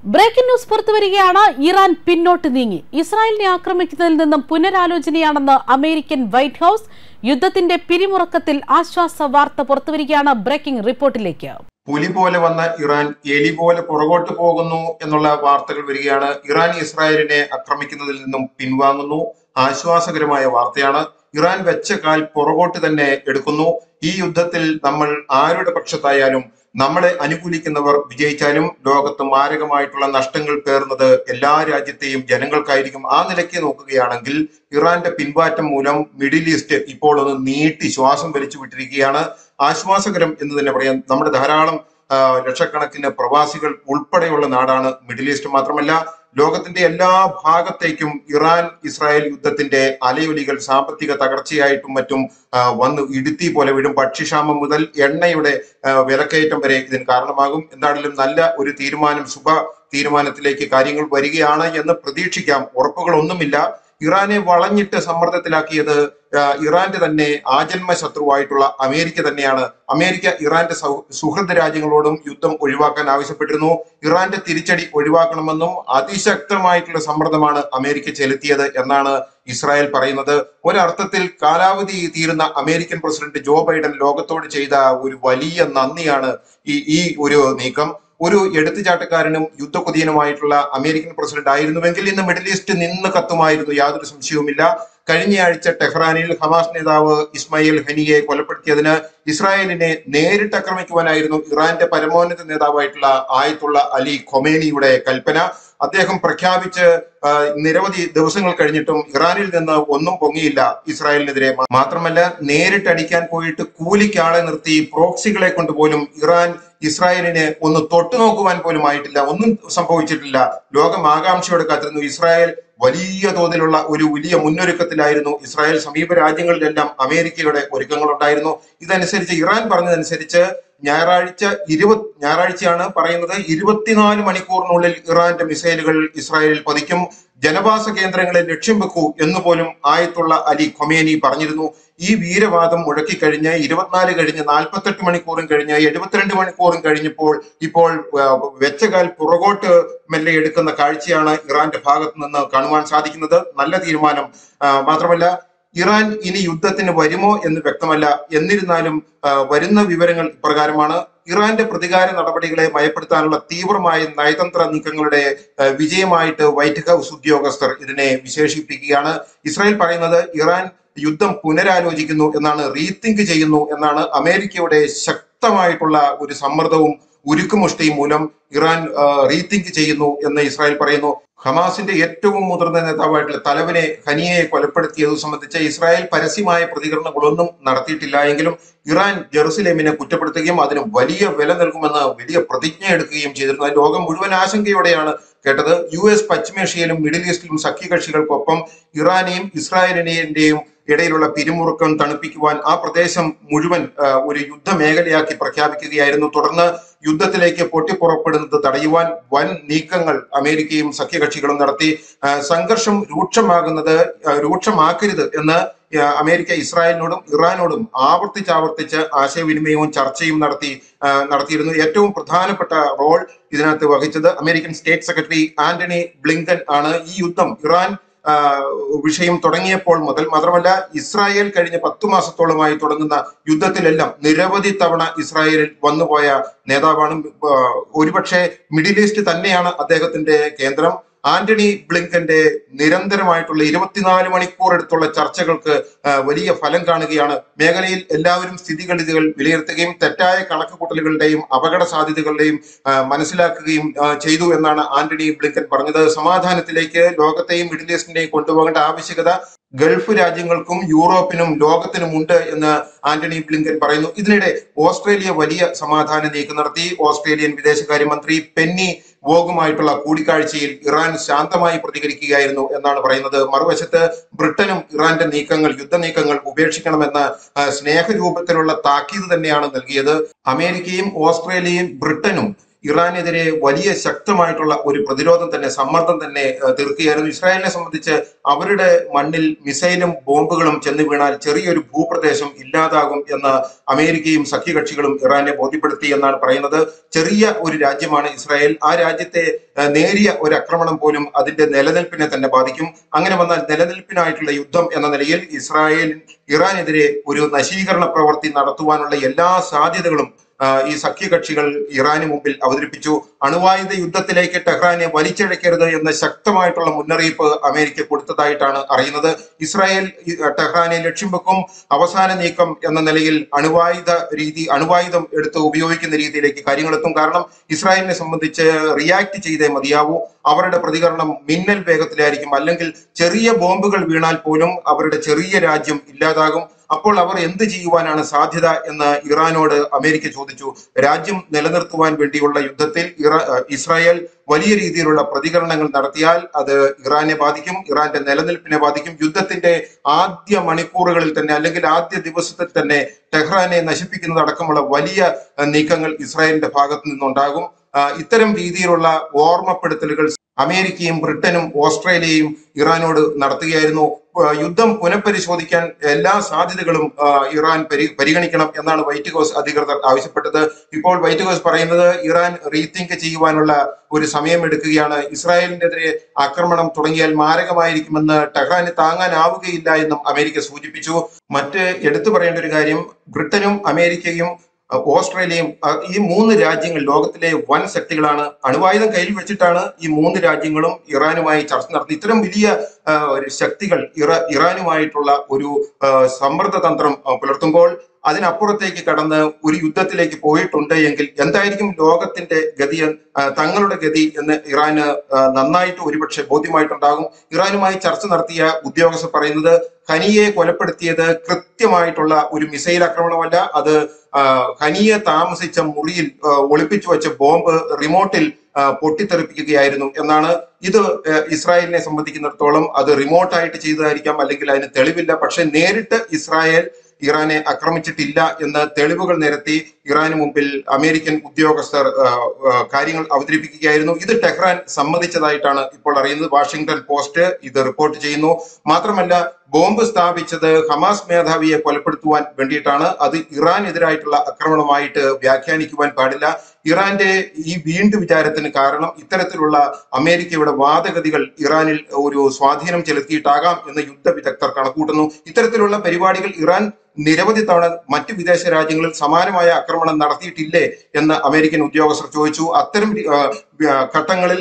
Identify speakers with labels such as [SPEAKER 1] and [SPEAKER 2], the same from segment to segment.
[SPEAKER 1] Breaking news പുറത്തുവരികയാണ്. Iran പിന്നോട്ട് നീങ്ങി. ഇസ്രായേലിനെ ആക്രമിക്കുന്നതിൽ നിന്നും പുനരാലോചനയാണെന്ന് അമേരിക്കൻ വൈറ്റ് ഹൌസ്. യുദ്ധത്തിന്റെ പിരിമുറുക്കത്തിൽ ആശ്വാസ വാർത്ത പുറത്തുവരികയാണ്. ബ്രേക്കിംഗ് റിപ്പോർട്ടിലേക്ക്.
[SPEAKER 2] പുലി പോലെ വന്ന ഇറാൻ എലി പോലെ പുറകോട്ട് പോകുന്നു എന്നുള്ള വാർത്തകൾ വരികയാണ്. ഇറാൻ ഇസ്രായേലിനെ ആക്രമിക്കുന്നതിൽ നിന്നും പിൻവാങ്ങുന്നു. ആശ്വാസകരമായ വാർത്തയാണ്. ഇറാൻ വെച്ച കാൽ പുറകോട്ട് തന്നെ എടുക്കുന്നു. ഈ യുദ്ധത്തിൽ നമ്മൾ ആരുടെ പക്ഷത്തായാലും നമ്മളെ അനുകൂലിക്കുന്നവർ വിജയിച്ചാലും ലോകത്ത് മാരകമായിട്ടുള്ള നഷ്ടങ്ങൾ പേറുന്നത് എല്ലാ രാജ്യത്തെയും ജനങ്ങൾക്കായിരിക്കും. ആ നിലയ്ക്ക് നോക്കുകയാണെങ്കിൽ ഇറാന്റെ പിൻമാറ്റം മൂലം മിഡിൽ ഈസ്റ്റ് ഇപ്പോൾ ഒന്ന് നീട്ടി ശ്വാസം വലിച്ചു വിട്ടിരിക്കുകയാണ്. ആശ്വാസകരം എന്ന് തന്നെ പറയാം. നമ്മുടെ ധാരാളം ലക്ഷക്കണക്കിന് പ്രവാസികൾ ഉൾപ്പെടെയുള്ള നാടാണ് മിഡിൽ ഈസ്റ്റ്. മാത്രമല്ല ലോകത്തിന്റെ എല്ലാ ഭാഗത്തേക്കും ഇറാൻ ഇസ്രായേൽ യുദ്ധത്തിന്റെ അലയൊലികൾ സാമ്പത്തിക തകർച്ചയായിട്ടും മറ്റും വന്ന് ഇടുത്തി പോലെ വീഴും. ഭക്ഷ്യക്ഷാമം മുതൽ എണ്ണയുടെ വിലക്കയറ്റം വരെ ഇതിന് കാരണമാകും. എന്താണെങ്കിലും നല്ല ഒരു ശുഭ തീരുമാനത്തിലേക്ക് കാര്യങ്ങൾ വരികയാണ് എന്ന് പ്രതീക്ഷിക്കാം. ഉറപ്പുകളൊന്നുമില്ല. ഇറാനെ വളഞ്ഞിട്ട് സമ്മർദ്ദത്തിലാക്കിയത് ഇറാന്റെ തന്നെ ആജന്മ ശത്രുവായിട്ടുള്ള അമേരിക്ക തന്നെയാണ്. അമേരിക്ക ഇറാന്റെ സുഹൃത്ത് രാജ്യങ്ങളോടും യുദ്ധം ഒഴിവാക്കാൻ ആവശ്യപ്പെട്ടിരുന്നു. ഇറാന്റെ തിരിച്ചടി ഒഴിവാക്കണമെന്നും അതിശക്തമായിട്ടുള്ള സമ്മർദ്ദമാണ് അമേരിക്ക ചെലുത്തിയത് എന്നാണ് ഇസ്രായേൽ പറയുന്നത്. ഒരർത്ഥത്തിൽ കാലാവധി തീരുന്ന അമേരിക്കൻ പ്രസിഡന്റ് ജോ ബൈഡൻ ലോകത്തോട് ചെയ്ത ഒരു വലിയ നന്ദിയാണ് ഈ ഒരു നീക്കം. ഒരു എടുത്തുചാട്ടക്കാരനും യുദ്ധകുതിയനുമായിട്ടുള്ള അമേരിക്കൻ പ്രസിഡന്റ് ആയിരുന്നുവെങ്കിൽ ഇന്ന് മിഡിൽ ഈസ്റ്റ് നിന്ന് കത്തുമായിരുന്നു, യാതൊരു സംശയവുമില്ല. കഴിഞ്ഞയാഴ്ച ടെഹ്റാനിൽ ഹമാസ് നേതാവ് ഇസ്മായിൽ ഹനിയെ കൊലപ്പെടുത്തിയതിന് ഇസ്രായേലിനെ നേരിട്ട് ആക്രമിക്കുവാനായിരുന്നു ഇറാന്റെ പരമോന്നത നേതാവായിട്ടുള്ള ആയത്തുള്ള അലി ഖൊമേനിയുടെ കൽപ്പന. അദ്ദേഹം പ്രഖ്യാപിച്ച് നിരവധി ദിവസങ്ങൾ കഴിഞ്ഞിട്ടും ഇറാനിൽ നിന്ന് ഒന്നും പൊങ്ങിയില്ല ഇസ്രായേലിനെതിരെ. മാത്രമല്ല നേരിട്ടടിക്കാൻ പോയിട്ട് കൂലിക്കാളെ നിർത്തി പ്രോക്സികളെ കൊണ്ടുപോലും ഇറാൻ ഇസ്രായേലിനെ ഒന്ന് തൊട്ടു നോക്കുവാൻ പോലും ആയിട്ടില്ല. ഒന്നും സംഭവിച്ചിട്ടില്ല. ലോകം ആകാംക്ഷയോടെ കാത്തിരുന്നു. ഇസ്രായേൽ വലിയ തോതിലുള്ള ഒരു വലിയ മുന്നൊരുക്കത്തിലായിരുന്നു. ഇസ്രായേൽ സമീപ രാജ്യങ്ങളിലെല്ലാം അമേരിക്കയുടെ ഒരുക്കങ്ങൾ ഉണ്ടായിരുന്നു. ഇതനുസരിച്ച് ഇറാൻ പറഞ്ഞതനുസരിച്ച് ഞായറാഴ്ചയാണ് പറയുന്നത്, 24 മണിക്കൂറിനുള്ളിൽ ഇറാന്റെ മിസൈലുകൾ ഇസ്രായേലിൽ പതിക്കും, ജനവാസ കേന്ദ്രങ്ങളെ ലക്ഷ്യം വെക്കൂ എന്ന് പോലും ആയത്തുള്ള അലി ഖൊമേനി പറഞ്ഞിരുന്നു. ഈ വീരവാദം മുഴക്കിക്കഴിഞ്ഞ് 24 കഴിഞ്ഞ് 48 മണിക്കൂറും കഴിഞ്ഞ് 72 മണിക്കൂറും ഇപ്പോൾ വെച്ചകാൽ പുറകോട്ട് മെല്ലെ എടുക്കുന്ന കാഴ്ചയാണ് ഇറാന്റെ ഭാഗത്ത് നിന്ന് കാണുവാൻ സാധിക്കുന്നത്. നല്ല തീരുമാനം. മാത്രമല്ല ഇറാൻ ഇനി യുദ്ധത്തിന് വരുമോ എന്ന് വ്യക്തമല്ല. എന്നിരുന്നാലും വരുന്ന വിവരങ്ങൾ ഇപ്രകാരമാണ്. ഇറാന്റെ പ്രതികാര നടപടികളെ ഭയപ്പെടുത്താനുള്ള തീവ്രമായ നയതന്ത്ര നീക്കങ്ങളുടെ വിജയമായിട്ട് വൈറ്റ് ഹൌസ് ഉദ്യോഗസ്ഥർ ഇതിനെ വിശേഷിപ്പിക്കുകയാണ്. ഇസ്രായേൽ പറയുന്നത് ഇറാൻ യുദ്ധം പുനരാലോചിക്കുന്നു എന്നാണ്, റീതിങ്ക് ചെയ്യുന്നു എന്നാണ്. അമേരിക്കയുടെ ശക്തമായിട്ടുള്ള ഒരു സമ്മർദ്ദവും ഉരുക്കുമുഷ്ടിയും മൂലം ഇറാൻ റീതിങ്ക് ചെയ്യുന്നു എന്ന് ഇസ്രായേൽ പറയുന്നു. ഹമാസിന്റെ ഏറ്റവും മുതിർന്ന നേതാവായിട്ടുള്ള തലവനെ ഹനിയെ കൊലപ്പെടുത്തിയത് സംബന്ധിച്ച് ഇസ്രായേൽ പരസ്യമായ പ്രതികരണങ്ങളൊന്നും നടത്തിയിട്ടില്ല. എങ്കിലും ഇറാൻ ജെറുസലേമിനെ കുറ്റപ്പെടുത്തുകയും അതിന് വലിയ വില നൽകുമെന്ന് വലിയ പ്രതിജ്ഞ എടുക്കുകയും ചെയ്തിരുന്നു. ലോകം മുഴുവൻ ആശങ്കയോടെയാണ് കേട്ടത്. US പശ്ചിമേഷ്യയിലും മിഡിൽ ഈസ്റ്റിലും സഖ്യകക്ഷികൾക്കൊപ്പം ഇറാനെയും ഇസ്രായേലിനെയും ഇടയിലുള്ള പിരിമുറുക്കം തണുപ്പിക്കുവാൻ ആ പ്രദേശം മുഴുവൻ ഒരു യുദ്ധമേഖലയാക്കി പ്രഖ്യാപിക്കുകയായിരുന്നു. തുടർന്ന് യുദ്ധത്തിലേക്ക് പൊട്ടിപ്പുറപ്പെടുന്നത് തടയുവാൻ വൻ നീക്കങ്ങൾ അമേരിക്കയും സഖ്യകക്ഷികളും നടത്തി. സംഘർഷം രൂക്ഷമാക്കരുത് എന്ന് അമേരിക്ക ഇസ്രായേലിനോടും ഇറാനോടും ആവർത്തിച്ച് ആശയവിനിമയവും ചർച്ചയും നടത്തിയിരുന്നു. ഏറ്റവും പ്രധാനപ്പെട്ട റോൾ ഇതിനകത്ത് വഹിച്ചത് American state secretary Antony Blinken ആണ്. ഈ യുദ്ധം ഇറാൻ വിഷയം തുടങ്ങിയപ്പോൾ മുതൽ, മാത്രമല്ല ഇസ്രായേൽ കഴിഞ്ഞ 10 മാസത്തോളമായി തുടങ്ങുന്ന യുദ്ധത്തിലെല്ലാം നിരവധി തവണ ഇസ്രായേലിൽ വന്നുപോയ നേതാവാണ്. ഒരുപക്ഷെ മിഡിൽ ഈസ്റ്റ് തന്നെയാണ് അദ്ദേഹത്തിന്റെ കേന്ദ്രം. ആന്റണി ബ്ലിങ്കന്റെ നിരന്തരമായിട്ടുള്ള 24 മണിക്കൂർ എടുത്തുള്ള ചർച്ചകൾക്ക് വലിയ ഫലം കാണുകയാണ്. മേഖലയിൽ എല്ലാവരും സ്ഥിതിഗതികൾ വിലയിരുത്തുകയും തെറ്റായ കണക്കുകൂട്ടലുകളുടെയും അപകട സാധ്യതകളുടെയും മനസ്സിലാക്കുകയും ചെയ്തു എന്നാണ് ആന്റണി ബ്ലിങ്കൻ പറഞ്ഞത്. സമാധാനത്തിലേക്ക് ലോകത്തെയും മിഡിൽ ഈസ്റ്റിനെയും കൊണ്ടുപോകേണ്ട ആവശ്യകത ഗൾഫ് രാജ്യങ്ങൾക്കും യൂറോപ്പിനും ലോകത്തിനുമുണ്ട് എന്ന് ആന്റണി ബ്ലിങ്കൻ പറയുന്നു. ഇതിനിടെ ഓസ്ട്രേലിയ വലിയ സമാധാന നീക്കം നടത്തി. ഓസ്ട്രേലിയൻ വിദേശകാര്യമന്ത്രി പെന്നി വോഗുമായിട്ടുള്ള കൂടിക്കാഴ്ചയിൽ ഇറാൻ ശാന്തമായി പ്രതികരിക്കുകയായിരുന്നു എന്നാണ് പറയുന്നത്. മറുവശത്ത് ബ്രിട്ടനും ഇറാന്റെ യുദ്ധ നീക്കങ്ങൾ ഉപേക്ഷിക്കണമെന്ന സ്നേഹരൂപത്തിലുള്ള താക്കീത് തന്നെയാണ് നൽകിയത്. അമേരിക്കയും ഓസ്ട്രേലിയയും ബ്രിട്ടനും ഇറാനെതിരെ വലിയ ശക്തമായിട്ടുള്ള ഒരു പ്രതിരോധം തന്നെ, സമ്മർദ്ദം തന്നെ തീർക്കുകയായിരുന്നു. ഇസ്രായേലിനെ സംബന്ധിച്ച് അവരുടെ മണ്ണിൽ മിസൈലും ബോംബുകളും ചെന്ന് വീണാൽ ചെറിയൊരു ഭൂപ്രദേശം ഇല്ലാതാകും എന്ന് അമേരിക്കയും സഖ്യകക്ഷികളും ഇറാനെ ബോധ്യപ്പെടുത്തി എന്നാണ് പറയുന്നത്. ചെറിയ ഒരു രാജ്യമാണ് ഇസ്രായേൽ. ആ രാജ്യത്തെ നേരിയ ഒരു ആക്രമണം പോലും അതിന്റെ നിലനിൽപ്പിനെ തന്നെ ബാധിക്കും. അങ്ങനെ വന്നാൽ നിലനിൽപ്പിനായിട്ടുള്ള യുദ്ധം എന്ന നിലയിൽ ഇറാനെതിരെ ഒരു നശീകരണ പ്രവൃത്തി നടത്തുവാനുള്ള എല്ലാ സാധ്യതകളും ഈ സഖ്യകക്ഷികൾ ഇറാന് മുമ്പിൽ അവതരിപ്പിച്ചു. അണുവായുധ യുദ്ധത്തിലേക്ക് ടെഹ്റാനെ വലിച്ചിഴക്കരുത് എന്ന ശക്തമായിട്ടുള്ള മുന്നറിയിപ്പ് അമേരിക്ക കൊടുത്തതായിട്ടാണ് അറിയുന്നത്. ഇസ്രായേൽ ടെഹ്റാനെ ലക്ഷ്യം വെക്കും. അവസാന നീക്കം എന്ന നിലയിൽ അണുവായുധം എടുത്ത് ഉപയോഗിക്കുന്ന രീതിയിലേക്ക് കാര്യങ്ങളെത്തും. കാരണം ഇസ്രായേലിനെ സംബന്ധിച്ച് റിയാക്ട് ചെയ്തേ മതിയാവൂ. അവരുടെ പ്രതികരണം മിന്നൽ വേഗത്തിലായിരിക്കും. അല്ലെങ്കിൽ ചെറിയ ബോംബുകൾ വീണാൽ പോലും അവരുടെ ചെറിയ രാജ്യം ഇല്ലാതാകും. അപ്പോൾ അവർ എന്ത് ചെയ്യുവാനാണ് സാധ്യത എന്ന് ഇറാനോട് അമേരിക്ക ചോദിച്ചു. രാജ്യം നിലനിർത്തുവാൻ വേണ്ടിയുള്ള യുദ്ധത്തിൽ ഇസ്രായേൽ വലിയ രീതിയിലുള്ള പ്രതികരണങ്ങൾ നടത്തിയാൽ അത് ഇറാനെ ബാധിക്കും, ഇറാന്റെ നിലനിൽപ്പിനെ ബാധിക്കും. യുദ്ധത്തിന്റെ ആദ്യ മണിക്കൂറുകളിൽ തന്നെ അല്ലെങ്കിൽ ആദ്യ ദിവസത്തിൽ തന്നെ ടെഹ്റാനെ നശിപ്പിക്കുന്നതടക്കമുള്ള വലിയ നീക്കങ്ങൾ ഇസ്രായേലിന്റെ ഭാഗത്തു നിന്നുണ്ടാകും. ഇത്തരം രീതിയിലുള്ള ഓർമ്മപ്പെടുത്തലുകൾ അമേരിക്കയും ബ്രിട്ടനും ഓസ്ട്രേലിയയും ഇറാനോട് നടത്തുകയായിരുന്നു. യുദ്ധം പുനഃപരിശോധിക്കാൻ എല്ലാ സാധ്യതകളും ഇറാൻ പരിഗണിക്കണം എന്നാണ് വൈറ്റ് ഹൗസ് അധികൃതർ ആവശ്യപ്പെട്ടത്. ഇപ്പോൾ വൈറ്റ് ഹൗസ് പറയുന്നത് ഇറാൻ റീതിങ്ക് ചെയ്യുവാനുള്ള ഒരു സമയമെടുക്കുകയാണ്. ഇസ്രായേലിനെതിരെ ആക്രമണം തുടങ്ങിയാൽ മാരകമായിരിക്കുമെന്ന് ടെഹ്റാന് താങ്ങാനാവുകയില്ല എന്നും അമേരിക്ക സൂചിപ്പിച്ചു. മറ്റ് എടുത്തു പറയേണ്ട ഒരു കാര്യം, ബ്രിട്ടനും അമേരിക്കയും ഓസ്ട്രേലിയയും ഈ മൂന്ന് രാജ്യങ്ങൾ ലോകത്തിലെ വൻ ശക്തികളാണ്. അണുവായുധം കയ്യിൽ വെച്ചിട്ടാണ് ഈ മൂന്ന് രാജ്യങ്ങളും ഇറാനുമായി ചർച്ച നടത്തി. ഇത്തരം വലിയ ശക്തികൾ ഇറാനുമായിട്ടുള്ള ഒരു സമ്മർദ്ദ തന്ത്രം പുലർത്തുമ്പോൾ അതിനപ്പുറത്തേക്ക് കടന്ന് ഒരു യുദ്ധത്തിലേക്ക് പോയിട്ടുണ്ട് എങ്കിൽ എന്തായിരിക്കും ലോകത്തിന്റെ ഗതി, തങ്ങളുടെ ഗതി എന്ന് ഇറാന് നന്നായിട്ട് ഒരുപക്ഷെ ബോധ്യമായിട്ടുണ്ടാകും. ഇറാനുമായി ചർച്ച നടത്തിയ ഉദ്യോഗസ്ഥർ പറയുന്നത് ഖനിയെ കൊലപ്പെടുത്തിയത് കൃത്യമായിട്ടുള്ള ഒരു മിസൈൽ ആക്രമണമല്ല, അത് ഖനിയെ താമസിച്ച മുറിയിൽ ഒളിപ്പിച്ചു വെച്ച ബോംബ് റിമോട്ടിൽ പൊട്ടിത്തെറിപ്പിക്കുകയായിരുന്നു എന്നാണ്. ഇത് ഇസ്രായേലിനെ സംബന്ധിക്കുന്നിടത്തോളം അത് റിമോട്ടായിട്ട് ചെയ്തതായിരിക്കാം, അല്ലെങ്കിൽ അതിന് തെളിവില്ല. പക്ഷെ നേരിട്ട് ഇസ്രായേൽ ഇറാനെ ആക്രമിച്ചിട്ടില്ല എന്ന് തെളിവുകൾ നിരത്തി ഇറാന് മുമ്പിൽ അമേരിക്കൻ ഉദ്യോഗസ്ഥർ കാര്യങ്ങൾ അവതരിപ്പിക്കുകയായിരുന്നു. ഇത് ടെഹ്റാൻ സമ്മതിച്ചതായിട്ടാണ് ഇപ്പോൾ അറിയുന്നത്. വാഷിംഗ്ടൺ പോസ്റ്റ് ഇത് റിപ്പോർട്ട് ചെയ്യുന്നു. മാത്രമല്ല, ബോംബ് സ്ഥാപിച്ചത് ഹമാസ് മേധാവിയെ കൊലപ്പെടുത്തുവാൻ വേണ്ടിയിട്ടാണ്. അത് ഇറാനെതിരായിട്ടുള്ള ആക്രമണമായിട്ട് വ്യാഖ്യാനിക്കുവാൻ പാടില്ല. ഇറാന്റെ ഈ വീണ്ടും വിചാരത്തിന് കാരണം ഇത്തരത്തിലുള്ള അമേരിക്കയുടെ വാദഗതികൾ ഇറാനിൽ ഒരു സ്വാധീനം ചെലുത്തിയിട്ടാകാം എന്ന് യുദ്ധ വിദഗ്ധർ കണക്കൂട്ടുന്നു. ഇത്തരത്തിലുള്ള പരിപാടികൾ ഇറാൻ നിരവധി തവണ മറ്റ് വിദേശ രാജ്യങ്ങളിൽ സമാനമായ ആക്രമണം നടത്തിയിട്ടില്ലേ എന്ന് അമേരിക്കൻ ഉദ്യോഗസ്ഥർ ചോദിച്ചു. അത്തരം ഘട്ടങ്ങളിൽ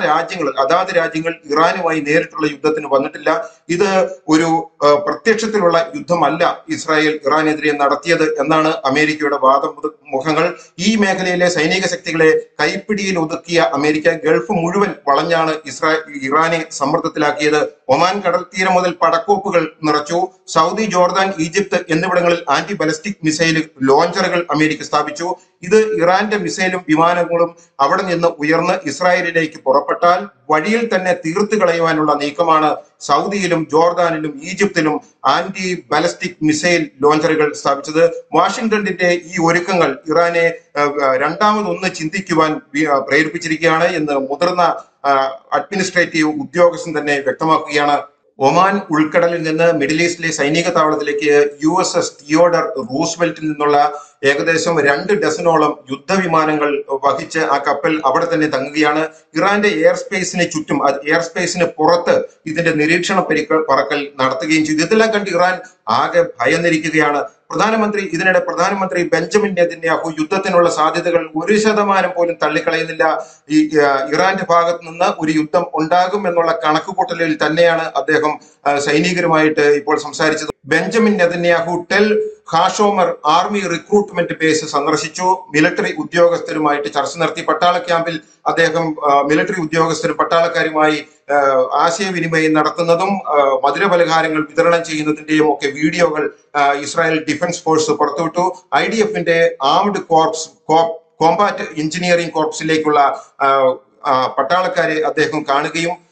[SPEAKER 2] അതാത് രാജ്യങ്ങൾ ഇറാനുമായി നേരിട്ടുള്ള യുദ്ധത്തിന് വന്നിട്ടില്ല. ഇത് ഒരു പ്രത്യക്ഷത്തിലുള്ള യുദ്ധമല്ല ഇസ്രായേൽ ഇറാനെതിരെ നടത്തിയത് എന്നാണ് അമേരിക്കയുടെ വാദമുഖങ്ങൾ. ഈ മേഖലയിലെ സൈനിക ശക്തികളെ കൈപ്പിടിയിൽ ഒതുക്കിയ അമേരിക്ക ഗൾഫ് മുഴുവൻ വളഞ്ഞാണ് ഇറാനെ സമ്മർദ്ദത്തിലാക്കിയത്. ഒമാൻ കടൽ തീരം മുതൽ പടക്കോപ്പുകൾ നിറച്ചു. സൗദി, ജോർദാൻ, ഈജിപ്ത് എന്നിവിടങ്ങളിൽ ആന്റി ബലിസ്റ്റിക് മിസൈൽ ലോഞ്ചറുകൾ അമേരിക്ക സ്ഥാപിച്ചു. ഇത് ഇറാന്റെ മിസൈലും വിമാനങ്ങളും അവിടെ നിന്ന് ഉയർന്ന് ഇസ്രായേലിലേക്ക് പുറപ്പെട്ടാൽ വഴിയിൽ തന്നെ തീർത്തു കളയുവാനുള്ള നീക്കമാണ് സൗദിയിലും ജോർദാനിലും ഈജിപ്തിലും ആന്റി ബാലിസ്റ്റിക് മിസൈൽ ലോഞ്ചറുകൾ സ്ഥാപിച്ചത്. വാഷിംഗ്ടണിന്റെ ഈ ഒരുക്കങ്ങൾ ഇറാനെ രണ്ടാമതൊന്ന് ചിന്തിക്കുവാൻ പ്രേരിപ്പിച്ചിരിക്കുകയാണ് എന്ന് മുതിർന്ന അഡ്മിനിസ്ട്രേറ്റീവ് ഉദ്യോഗസ്ഥൻ തന്നെ വ്യക്തമാക്കുകയാണ്. ഒമാൻ ഉൾക്കടലിൽ നിന്ന് മിഡിൽ ഈസ്റ്റിലെ സൈനിക താവളത്തിലേക്ക് USS തിയോഡർ റൂസ്വെൽറ്റിൽ നിന്നുള്ള ഏകദേശം 2 ഡസനോളം യുദ്ധവിമാനങ്ങൾ വഹിച്ച് ആ കപ്പൽ അവിടെ തന്നെ തങ്ങുകയാണ്. ഇറാന്റെ എയർ സ്പേസിന് ചുറ്റും, എയർ സ്പേസിന് പുറത്ത് ഇതിന്റെ നിരീക്ഷണ പറക്കൽ നടത്തുകയും ചെയ്തു. ഇതെല്ലാം കണ്ട് ഇറാൻ ആകെ ഭയന്നിരിക്കുകയാണ്. ഇതിനിടെ പ്രധാനമന്ത്രി ബെഞ്ചമിൻ നെതന്യാഹു യുദ്ധത്തിനുള്ള സാധ്യതകൾ 1% പോലും തള്ളിക്കളയുന്നില്ല. ഈ ഇറാന്റെ ഭാഗത്ത് നിന്ന് ഒരു യുദ്ധം ഉണ്ടാകും എന്നുള്ള കണക്കുകൂട്ടലിൽ തന്നെയാണ് അദ്ദേഹം സൈനികരുമായിട്ട് ഇപ്പോൾ സംസാരിച്ചത്. Benjamin Netanyahu Tel Hashomer army recruitment base സന്ദർശിച്ചു. മിലിറ്ററി ഉദ്യോഗസ്ഥരുമായിട്ട് ചർച്ച നടത്തി. പട്ടാള ക്യാമ്പിൽ അദ്ദേഹം മിലിറ്ററി ഉദ്യോഗസ്ഥരും പട്ടാളക്കാരുമായി ആശയവിനിമയം നടത്തുന്നതും മധുരപലഹാരങ്ങൾ വിതരണം ചെയ്യുന്നതിന്റെയും ഒക്കെ വീഡിയോകൾ ഇസ്രായേൽ ഡിഫൻസ് ഫോഴ്സ് പുറത്തുവിട്ടു. IDFന്റെ ആംഡ് കോമ്പാറ്റ് എഞ്ചിനീയറിംഗ് കോർപ്സിലേക്കുള്ള പട്ടാളക്കാരെ അദ്ദേഹം കാണുകയും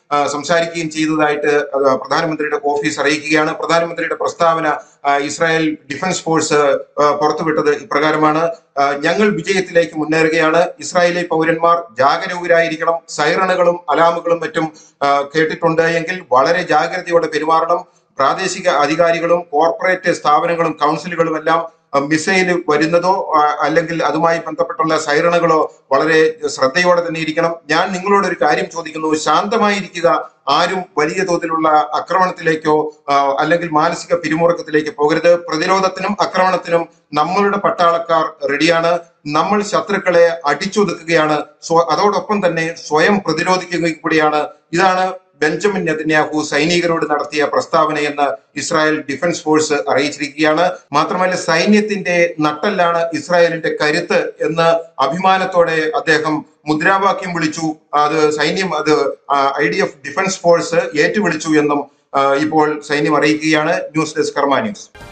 [SPEAKER 2] സംസാരിക്കുകയും ചെയ്തതായിട്ട് പ്രധാനമന്ത്രിയുടെ ഓഫീസ് അറിയിക്കുകയാണ്. പ്രധാനമന്ത്രിയുടെ പ്രസ്താവന ഇസ്രായേൽ ഡിഫൻസ് ഫോഴ്സ് പുറത്തുവിട്ടത് ഇപ്രകാരമാണ്: ഞങ്ങൾ വിജയത്തിലേക്ക് മുന്നേറുകയാണ്. ഇസ്രായേലി പൗരന്മാർ ജാഗരൂകരായിരിക്കണം. സൈറണുകളും അലാമുകളും മറ്റും കേട്ടിട്ടുണ്ട് എങ്കിൽ വളരെ ജാഗ്രതയോടെ പെരുമാറണം. പ്രാദേശിക അധികാരികളും കോർപ്പറേറ്റ് സ്ഥാപനങ്ങളും കൗൺസിലുകളും എല്ലാം മിസൈൽ വരുന്നതോ അല്ലെങ്കിൽ അതുമായി ബന്ധപ്പെട്ടുള്ള സൈറണുകളോ വളരെ ശ്രദ്ധയോടെ തന്നെ ഇരിക്കണം. ഞാൻ നിങ്ങളോട് ഒരു കാര്യം ചോദിക്കുന്നു, ശാന്തമായിരിക്കുക. ആരും വലിയ തോതിലുള്ള ആക്രമണത്തിലേക്കോ അല്ലെങ്കിൽ മാനസിക പിരിമുറുക്കത്തിലേക്ക് പോകരുത്. പ്രതിരോധത്തിനും ആക്രമണത്തിനും നമ്മളുടെ പട്ടാളക്കാർ റെഡിയാണ്. നമ്മൾ ശത്രുക്കളെ അടിച്ചൊതുക്കുകയാണ്. അതോടൊപ്പം തന്നെ സ്വയം പ്രതിരോധിക്കുക കൂടിയാണ്. ഇതാണ് ബെഞ്ചമിൻ നെതന്യാഹു സൈനികരോട് നടത്തിയ പ്രസ്താവനയെന്ന് ഇസ്രായേൽ ഡിഫൻസ് ഫോഴ്സ് അറിയിച്ചിരിക്കുകയാണ്. മാത്രമല്ല, സൈന്യത്തിന്റെ നട്ടെല്ലാണ് ഇസ്രായേലിന്റെ കരുത്ത് എന്ന് അഭിമാനത്തോടെ അദ്ദേഹം മുദ്രാവാക്യം വിളിച്ചു. സൈന്യം IDF ഡിഫൻസ് ഫോഴ്സ് ഏറ്റുവിളിച്ചു എന്നും ഇപ്പോൾ സൈന്യം അറിയിക്കുകയാണ്. News desk Karma news.